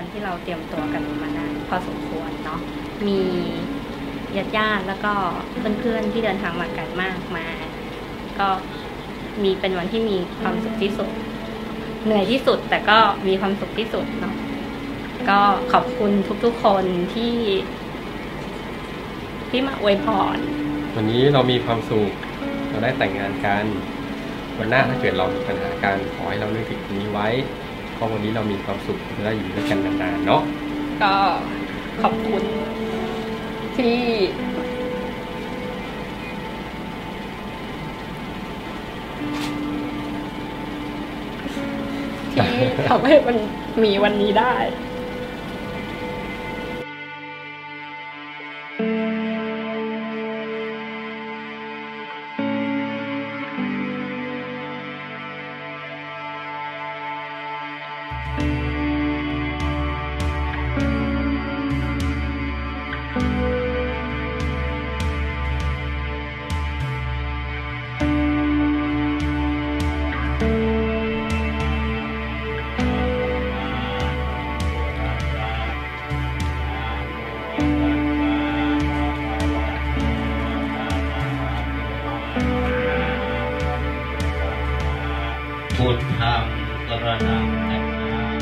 ที่เราเตรียมตัวกันมานานพอสมควรเนาะมีญาติแล้วก็เพื่อนๆที่เดินทางมาไกลมากมาก็มีเป็นวันที่มีความสุขที่สุดเหนื่อยที่สุดแต่ก็มีความสุขที่สุดเนาะก็ขอบคุณทุกๆคนที่มาอวยพรวันนี้เรามีความสุขเราได้แต่งงานกันวันหน้าถ้าเกิดเรามีปัญหาการขอให้เรานึกถึงนี้ไว้เพราะวันนี้เรามีความสุขจะได้อยู่ด้วยกันนานๆเนาะก็ขอบคุณที่ทำให้มันมีวันนี้ได้พุทธังสรณังคัจฉ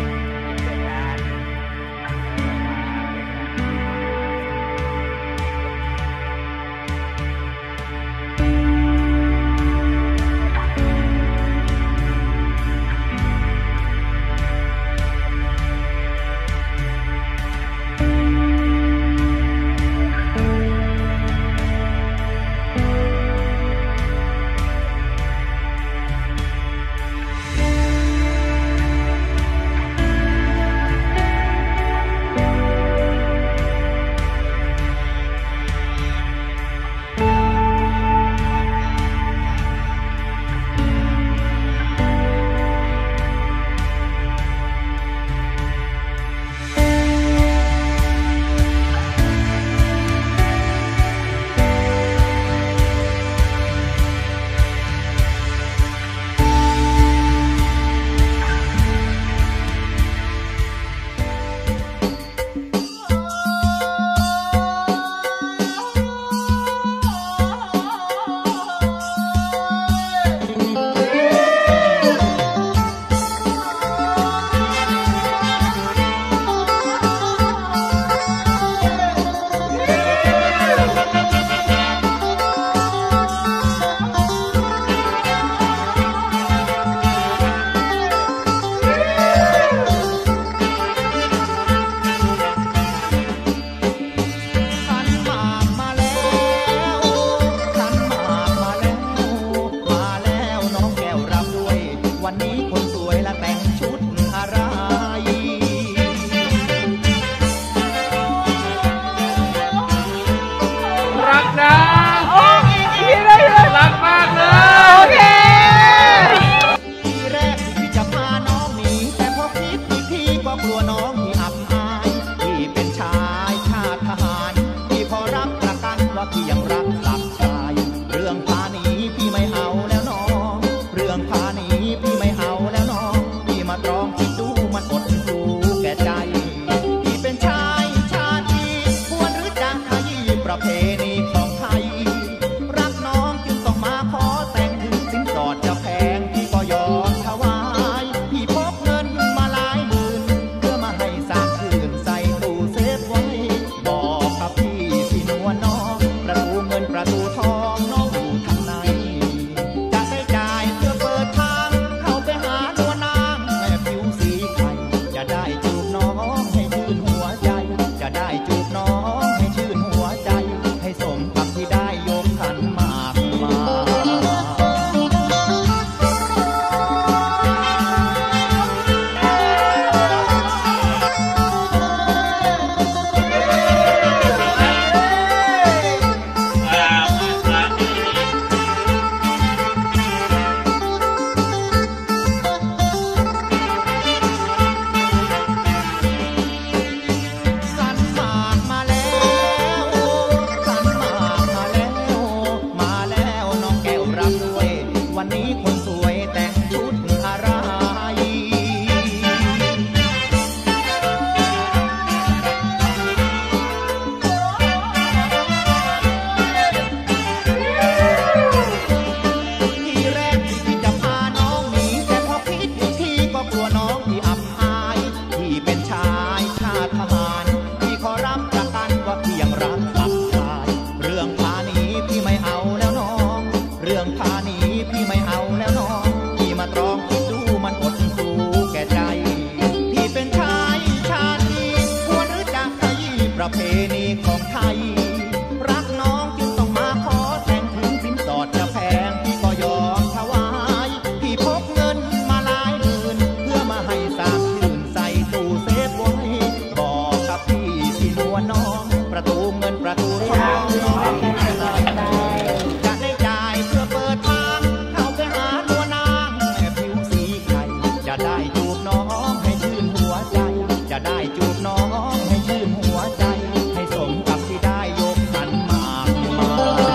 รักนะโอ้ยรักมากเลยโอเคทีแรกที่จะพาน้องหนีแต่พอคิดอีกทีก็กลัวน้องที่อับอายที่เป็นชายชาติทหารที่พอรับประกันว่าที่ยังรักหลับชายเรื่องพาหนีพี่ไม่เอาแล้วน้องเรื่องพาหนีพี่ไม่เอา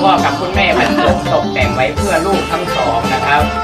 พ่อกับคุณแม่บรรจงตกแต่งไว้เพื่อลูกทั้งสองนะครับ